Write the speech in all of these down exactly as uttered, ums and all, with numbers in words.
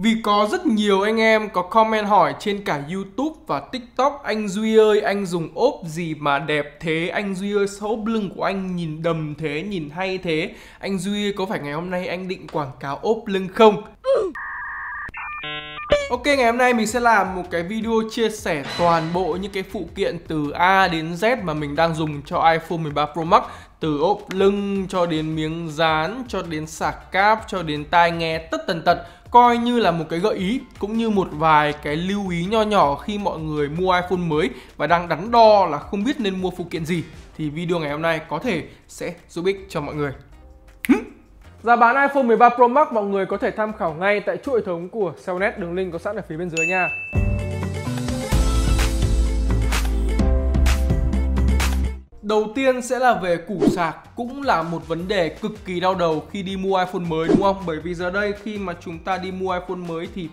Vì có rất nhiều anh em có comment hỏi trên cả YouTube và TikTok: anh Duy ơi, anh dùng ốp gì mà đẹp thế? Anh Duy ơi, ốp lưng của anh nhìn đầm thế, nhìn hay thế. Anh Duy ơi, có phải ngày hôm nay anh định quảng cáo ốp lưng không? Ok, ngày hôm nay mình sẽ làm một cái video chia sẻ toàn bộ những cái phụ kiện từ A đến Z mà mình đang dùng cho iPhone mười ba Pro Max. Từ ốp lưng cho đến miếng dán, cho đến sạc cáp, cho đến tai nghe tất tần tật. Coi như là một cái gợi ý cũng như một vài cái lưu ý nho nhỏ khi mọi người mua iPhone mới và đang đắn đo là không biết nên mua phụ kiện gì. Thì video ngày hôm nay có thể sẽ giúp ích cho mọi người. Giá bán iPhone mười ba Pro Max mọi người có thể tham khảo ngay tại chuỗi hệ thống của Cellnet, đường link có sẵn ở phía bên dưới nha. Đầu tiên sẽ là về củ sạc, cũng là một vấn đề cực kỳ đau đầu khi đi mua iPhone mới, đúng không? Bởi vì giờ đây khi mà chúng ta đi mua iPhone mới thì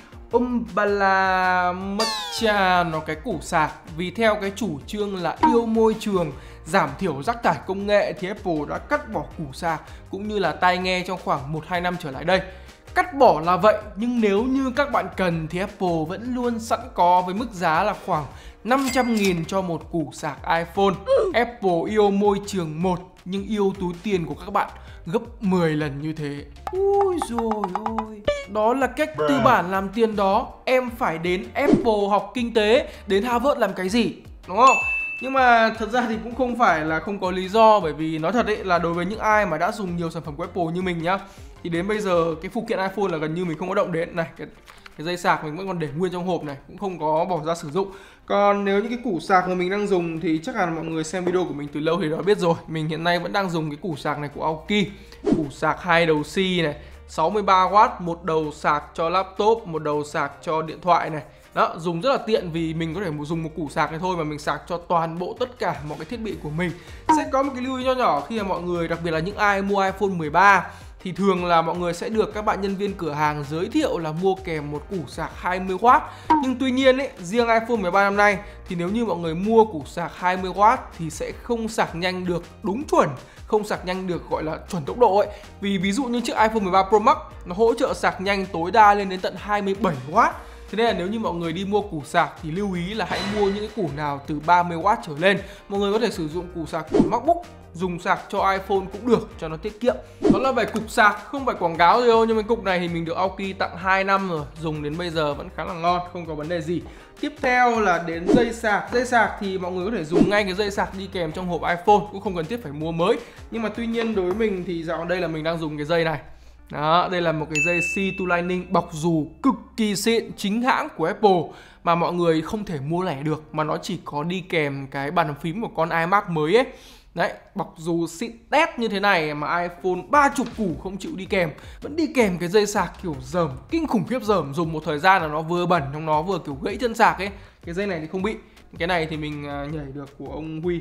um ba la mất cha nó cái củ sạc. Vì theo cái chủ trương là yêu môi trường, giảm thiểu rác thải công nghệ thì Apple đã cắt bỏ củ sạc cũng như là tai nghe trong khoảng một hai năm trở lại đây. Cắt bỏ là vậy, nhưng nếu như các bạn cần thì Apple vẫn luôn sẵn có với mức giá là khoảng năm trăm nghìn cho một củ sạc iPhone. Apple yêu môi trường một nhưng yêu túi tiền của các bạn gấp mười lần như thế. Ui dồi ôi. Đó là cách tư bản làm tiền đó. Em phải đến Apple học kinh tế, đến Harvard làm cái gì, đúng không? Nhưng mà thật ra thì cũng không phải là không có lý do. Bởi vì nói thật ấy là đối với những ai mà đã dùng nhiều sản phẩm của Apple như mình nhá, thì đến bây giờ cái phụ kiện iPhone là gần như mình không có động đến. Này, cái, cái dây sạc mình vẫn còn để nguyên trong hộp này, cũng không có bỏ ra sử dụng. Còn nếu những cái củ sạc mà mình đang dùng thì chắc là mọi người xem video của mình từ lâu thì đã biết rồi. Mình hiện nay vẫn đang dùng cái củ sạc này của Aoki. Củ sạc hai đầu C này, sáu mươi ba oát, một đầu sạc cho laptop, một đầu sạc cho điện thoại này. Đó, dùng rất là tiện vì mình có thể dùng một củ sạc này thôi mà mình sạc cho toàn bộ tất cả mọi cái thiết bị của mình. Sẽ có một cái lưu ý nho nhỏ khi mà mọi người, đặc biệt là những ai mua iPhone mười ba, thì thường là mọi người sẽ được các bạn nhân viên cửa hàng giới thiệu là mua kèm một củ sạc hai mươi oát. Nhưng tuy nhiên ấy, riêng iPhone mười ba năm nay thì nếu như mọi người mua củ sạc hai mươi oát thì sẽ không sạc nhanh được đúng chuẩn, không sạc nhanh được gọi là chuẩn tốc độ ấy. Vì ví dụ như chiếc iPhone mười ba Pro Max nó hỗ trợ sạc nhanh tối đa lên đến tận hai mươi bảy oát. Thế nên là nếu như mọi người đi mua củ sạc thì lưu ý là hãy mua những cái củ nào từ ba mươi oát trở lên. Mọi người có thể sử dụng củ sạc của MacBook, dùng sạc cho iPhone cũng được cho nó tiết kiệm. Đó là về cục sạc, không phải quảng cáo gì đâu, nhưng mà cục này thì mình được Aoki tặng hai năm rồi, dùng đến bây giờ vẫn khá là ngon, không có vấn đề gì. Tiếp theo là đến dây sạc. Dây sạc thì mọi người có thể dùng ngay cái dây sạc đi kèm trong hộp iPhone, cũng không cần thiết phải mua mới. Nhưng mà tuy nhiên đối với mình thì dạo đây là mình đang dùng cái dây này. Đó, đây là một cái dây C hai Lightning bọc dù cực kỳ xịn, chính hãng của Apple mà mọi người không thể mua lẻ được, mà nó chỉ có đi kèm cái bàn phím của con iMac mới ấy. Đấy, bọc dù xịn đét như thế này mà iPhone ba mươi củ không chịu đi kèm, vẫn đi kèm cái dây sạc kiểu dởm, kinh khủng khiếp dởm. Dùng một thời gian là nó vừa bẩn, trong nó vừa kiểu gãy chân sạc ấy. Cái dây này thì không bị. Cái này thì mình nhảy được của ông Huy.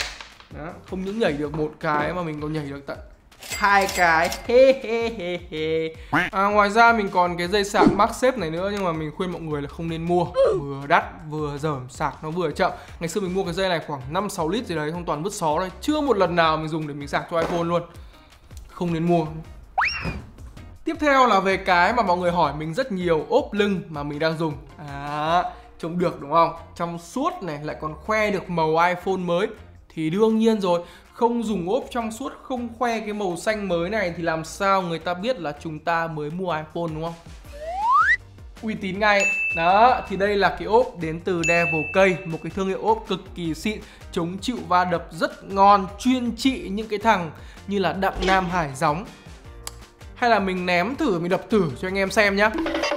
Đó, không những nhảy được một cái mà mình còn nhảy được tận hai cái. He he he he. À, ngoài ra mình còn cái dây sạc MagSafe này nữa, nhưng mà mình khuyên mọi người là không nên mua. Vừa đắt vừa dởm, sạc nó vừa chậm. Ngày xưa mình mua cái dây này khoảng năm sáu lít gì đấy, không toàn vứt xó đây. Chưa một lần nào mình dùng để mình sạc cho iPhone luôn. Không nên mua. Tiếp theo là về cái mà mọi người hỏi mình rất nhiều, ốp lưng mà mình đang dùng. À, trông được đúng không? Trong suốt này, lại còn khoe được màu iPhone mới. Thì đương nhiên rồi, không dùng ốp trong suốt, không khoe cái màu xanh mới này thì làm sao người ta biết là chúng ta mới mua iPhone, đúng không? Uy tín ngay. Đó, thì đây là cái ốp đến từ Devil K, một cái thương hiệu ốp cực kỳ xịn, chống chịu va đập rất ngon, chuyên trị những cái thằng như là Đặng Nam Hải Gióng. Hay là mình ném thử, mình đập thử cho anh em xem nhá.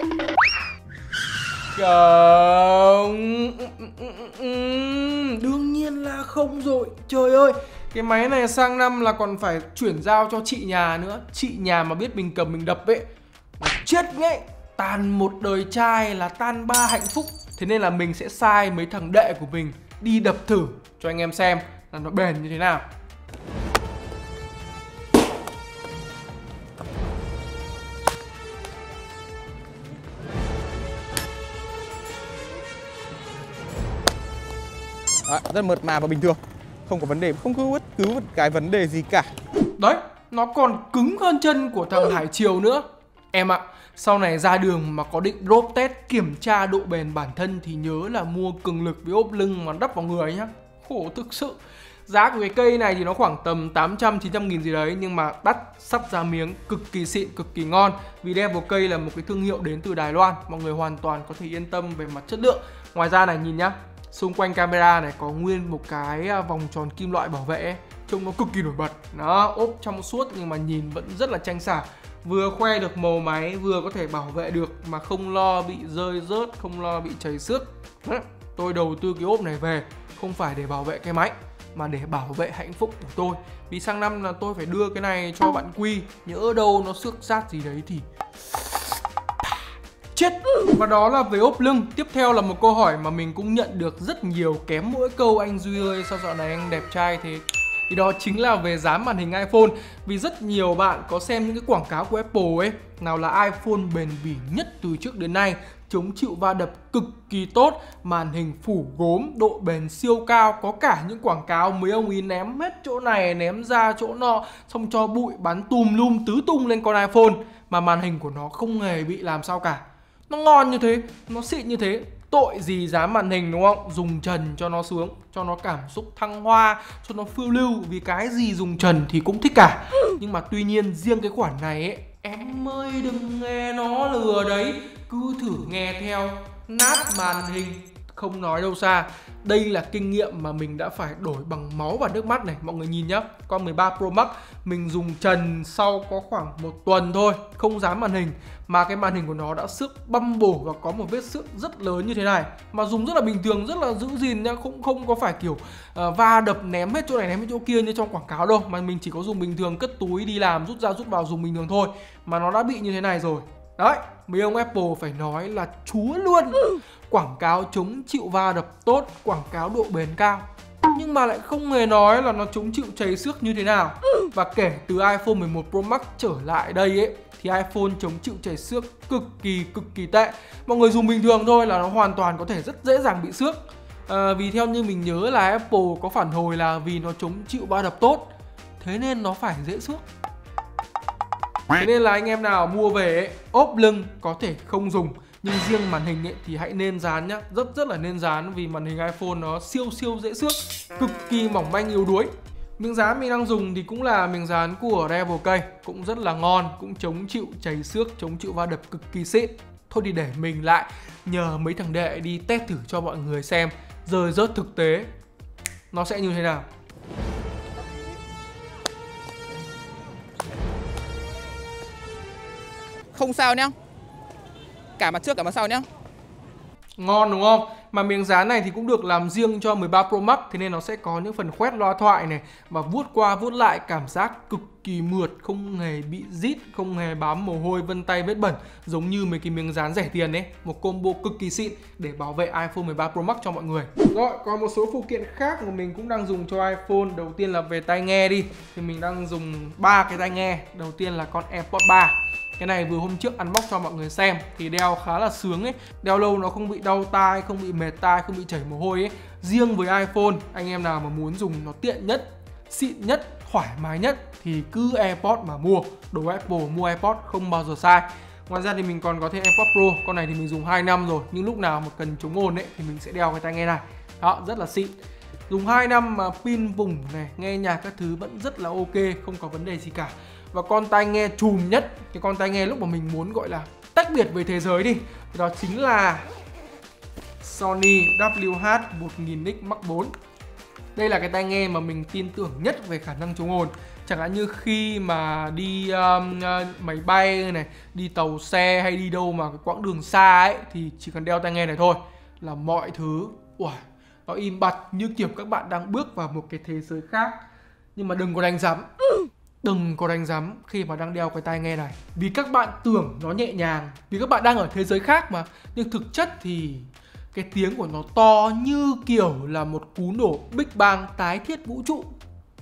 Không. Đương nhiên là không rồi. Trời ơi, cái máy này sang năm là còn phải chuyển giao cho chị nhà nữa. Chị nhà mà biết mình cầm mình đập ấy, chết ngay. Tàn một đời trai là tan ba hạnh phúc. Thế nên là mình sẽ sai mấy thằng đệ của mình đi đập thử cho anh em xem là nó bền như thế nào. Đấy, rất mượt mà và bình thường, không có vấn đề, không có bất cứ một cái vấn đề gì cả. Đấy, nó còn cứng hơn chân của thằng Hải Triều nữa. Em ạ, Sau này ra đường mà có định drop test kiểm tra độ bền bản thân thì nhớ là mua cường lực với ốp lưng mà đắp vào người nhá. Khổ thực sự. Giá của cái cây này thì nó khoảng tầm tám trăm chín trăm nghìn gì đấy, nhưng mà đắt sắt ra miếng, cực kỳ xịn, cực kỳ ngon. Vì Devil cây là một cái thương hiệu đến từ Đài Loan, mọi người hoàn toàn có thể yên tâm về mặt chất lượng. Ngoài ra này nhìn nhá, xung quanh camera này có nguyên một cái vòng tròn kim loại bảo vệ ấy. Trông nó cực kỳ nổi bật. Nó ốp trong suốt nhưng mà nhìn vẫn rất là tranh xảo. Vừa khoe được màu máy, vừa có thể bảo vệ được mà không lo bị rơi rớt, không lo bị chảy xước. Tôi đầu tư cái ốp này về không phải để bảo vệ cái máy, mà để bảo vệ hạnh phúc của tôi. Vì sang năm là tôi phải đưa cái này cho bạn Quy, nhỡ đâu nó xước sát gì đấy thì chết. Và đó là về ốp lưng. Tiếp theo là một câu hỏi mà mình cũng nhận được rất nhiều, kém mỗi câu: anh Duy ơi sao dạo này anh đẹp trai thế? Thì đó chính là về dán màn hình iPhone. Vì rất nhiều bạn có xem những cái quảng cáo của Apple ấy, nào là iPhone bền bỉ nhất từ trước đến nay, chống chịu va đập cực kỳ tốt, màn hình phủ gốm, độ bền siêu cao. Có cả những quảng cáo mấy ông ý ném hết chỗ này, ném ra chỗ nọ, xong cho bụi bắn tùm lum tứ tung lên con iPhone, mà màn hình của nó không hề bị làm sao cả. Nó ngon như thế, nó xịn như thế, tội gì dán màn hình đúng không? Dùng trần cho nó sướng, cho nó cảm xúc thăng hoa, cho nó phiêu lưu. Vì cái gì dùng trần thì cũng thích cả. Nhưng mà tuy nhiên riêng cái khoản này ấy, em ơi đừng nghe nó lừa đấy, cứ thử nghe theo, nát màn hình. Không nói đâu xa, đây là kinh nghiệm mà mình đã phải đổi bằng máu và nước mắt này. Mọi người nhìn nhá, con mười ba Pro Max mình dùng trần sau có khoảng một tuần thôi, không dán màn hình, mà cái màn hình của nó đã xước băm bổ và có một vết xước rất lớn như thế này. Mà dùng rất là bình thường, rất là giữ gìn nhá, cũng không có phải kiểu uh, va đập ném hết chỗ này ném hết chỗ kia như trong quảng cáo đâu. Mà mình chỉ có dùng bình thường, cất túi đi làm, rút ra rút vào dùng bình thường thôi, mà nó đã bị như thế này rồi. Đấy, mấy ông Apple phải nói là chúa luôn. Quảng cáo chống chịu va đập tốt, quảng cáo độ bền cao, nhưng mà lại không hề nói là nó chống chịu chảy xước như thế nào. Và kể từ iPhone mười một Pro Max trở lại đây ấy, thì iPhone chống chịu chảy xước cực kỳ cực kỳ tệ. Mọi người dùng bình thường thôi là nó hoàn toàn có thể rất dễ dàng bị xước. à, Vì theo như mình nhớ là Apple có phản hồi là vì nó chống chịu va đập tốt, thế nên nó phải dễ xước. Thế nên là anh em nào mua về ấy, ốp lưng có thể không dùng, nhưng riêng màn hình ấy thì hãy nên dán nhá, rất rất là nên dán. Vì màn hình iPhone nó siêu siêu dễ xước, cực kỳ mỏng manh yếu đuối. Miếng dán mình đang dùng thì cũng là miếng dán của Devil cây, cũng rất là ngon, cũng chống chịu chảy xước, chống chịu va đập cực kỳ xịn. Thôi thì để mình lại nhờ mấy thằng đệ đi test thử cho mọi người xem rơi rớt thực tế nó sẽ như thế nào. Không sao nhá, cả mặt trước cả mặt sau nhá. Ngon đúng không? Mà miếng dán này thì cũng được làm riêng cho mười ba Pro Max, thế nên nó sẽ có những phần khoét loa thoại này, và vuốt qua vuốt lại cảm giác cực kỳ mượt, không hề bị rít, không hề bám mồ hôi, vân tay, vết bẩn giống như mấy cái miếng dán rẻ tiền ấy. Một combo cực kỳ xịn để bảo vệ iPhone mười ba Pro Max cho mọi người. Rồi, còn một số phụ kiện khác mà mình cũng đang dùng cho iPhone. Đầu tiên là về tai nghe đi, thì mình đang dùng ba cái tai nghe. Đầu tiên là con AirPods ba. Cái này vừa hôm trước unbox cho mọi người xem thì đeo khá là sướng ấy. Đeo lâu nó không bị đau tai, không bị mệt tai, không bị chảy mồ hôi ấy. Riêng với iPhone, anh em nào mà muốn dùng nó tiện nhất, xịn nhất, thoải mái nhất thì cứ AirPods mà mua. Đồ Apple mua AirPods không bao giờ sai. Ngoài ra thì mình còn có thêm AirPods Pro. Con này thì mình dùng hai năm rồi, nhưng lúc nào mà cần chống ồn ấy thì mình sẽ đeo cái tai nghe này. Đó, rất là xịn. Dùng hai năm mà pin vùng này, nghe nhạc các thứ vẫn rất là ok, không có vấn đề gì cả. Và con tai nghe chùm nhất, cái con tai nghe lúc mà mình muốn gọi là tách biệt với thế giới đi, đó chính là Sony W H một nghìn X Mark bốn. Đây là cái tai nghe mà mình tin tưởng nhất về khả năng chống ồn. Chẳng hạn như khi mà đi um, máy bay này, đi tàu xe hay đi đâu mà cái quãng đường xa ấy, thì chỉ cần đeo tai nghe này thôi là mọi thứ uầy, nó im bặt như kiểu các bạn đang bước vào một cái thế giới khác. Nhưng mà đừng có đánh rắm, đừng có đánh rắm khi mà đang đeo cái tai nghe này. Vì các bạn tưởng nó nhẹ nhàng, vì các bạn đang ở thế giới khác mà. Nhưng thực chất thì cái tiếng của nó to như kiểu là một cú nổ Big Bang tái thiết vũ trụ.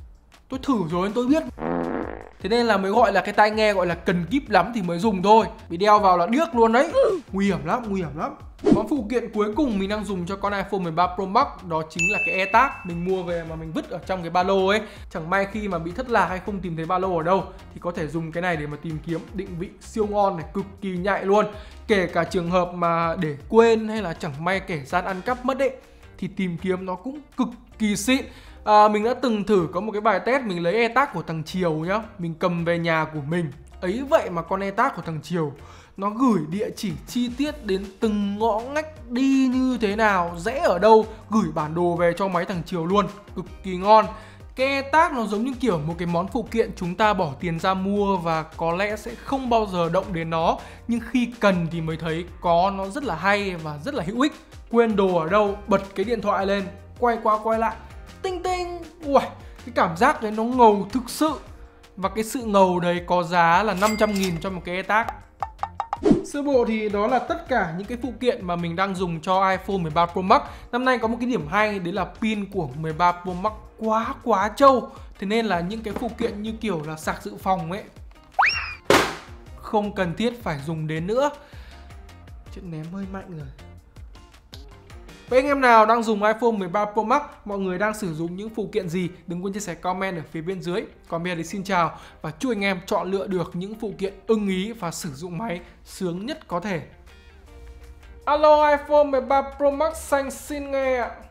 Tôi thử rồi nên tôi biết. Thế nên là mới gọi là cái tai nghe gọi là cần kíp lắm thì mới dùng thôi. Bị đeo vào là điếc luôn đấy. Nguy hiểm lắm, nguy hiểm lắm. Món phụ kiện cuối cùng mình đang dùng cho con iPhone mười ba Pro Max đó chính là cái AirTag. Mình mua về mà mình vứt ở trong cái ba lô ấy. Chẳng may khi mà bị thất lạc hay không tìm thấy ba lô ở đâu thì có thể dùng cái này để mà tìm kiếm. Định vị siêu ngon này, cực kỳ nhạy luôn. Kể cả trường hợp mà để quên hay là chẳng may kẻ gian ăn cắp mất ấy thì tìm kiếm nó cũng cực kỳ xịn. À, mình đã từng thử có một cái bài test mình lấy AirTag của thằng Triều nhá. Mình cầm về nhà của mình. Ấy vậy mà con AirTag của thằng Triều nó gửi địa chỉ chi tiết đến từng ngõ ngách đi như thế nào, rẽ ở đâu, gửi bản đồ về cho máy thằng Triều luôn. Cực kỳ ngon. Cái AirTag nó giống như kiểu một cái món phụ kiện chúng ta bỏ tiền ra mua và có lẽ sẽ không bao giờ động đến nó. Nhưng khi cần thì mới thấy có nó rất là hay và rất là hữu ích. Quên đồ ở đâu, bật cái điện thoại lên, quay qua quay lại, tinh tinh. Ui, cái cảm giác đấy nó ngầu thực sự. Và cái sự ngầu đấy có giá là năm trăm nghìn cho một cái AirTag. Sơ bộ thì đó là tất cả những cái phụ kiện mà mình đang dùng cho iPhone mười ba Pro Max. Năm nay có một cái điểm hay đấy là pin của mười ba Pro Max quá quá trâu. Thế nên là những cái phụ kiện như kiểu là sạc dự phòng ấy không cần thiết phải dùng đến nữa. Chuyện ném hơi mạnh rồi. Với anh em nào đang dùng iPhone mười ba Pro Max, mọi người đang sử dụng những phụ kiện gì? Đừng quên chia sẻ comment ở phía bên dưới. Còn bây giờ thì xin chào và chúc anh em chọn lựa được những phụ kiện ưng ý và sử dụng máy sướng nhất có thể. Alo, iPhone mười ba Pro Max xanh xin nghe ạ.